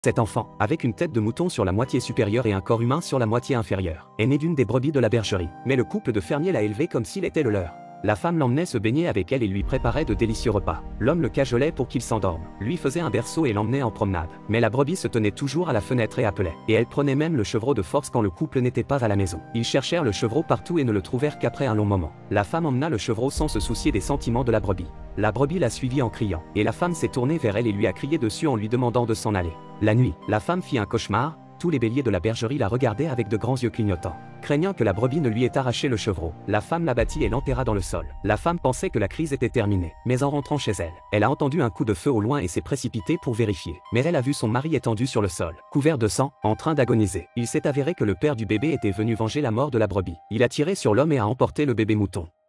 Cet enfant, avec une tête de mouton sur la moitié supérieure et un corps humain sur la moitié inférieure, est né d'une des brebis de la bergerie. Mais le couple de fermiers l'a élevé comme s'il était le leur. La femme l'emmenait se baigner avec elle et lui préparait de délicieux repas. L'homme le cajolait pour qu'il s'endorme, lui faisait un berceau et l'emmenait en promenade. Mais la brebis se tenait toujours à la fenêtre et appelait. Et elle prenait même le chevreau de force quand le couple n'était pas à la maison. Ils cherchèrent le chevreau partout et ne le trouvèrent qu'après un long moment. La femme emmena le chevreau sans se soucier des sentiments de la brebis. La brebis l'a suivie en criant, et la femme s'est tournée vers elle et lui a crié dessus en lui demandant de s'en aller. La nuit, la femme fit un cauchemar. Tous les béliers de la bergerie la regardaient avec de grands yeux clignotants. Craignant que la brebis ne lui ait arraché le chevreau, la femme l'abattit et l'enterra dans le sol. La femme pensait que la crise était terminée, mais en rentrant chez elle, elle a entendu un coup de feu au loin et s'est précipitée pour vérifier. Mais elle a vu son mari étendu sur le sol, couvert de sang, en train d'agoniser. Il s'est avéré que le père du bébé était venu venger la mort de la brebis. Il a tiré sur l'homme et a emporté le bébé mouton.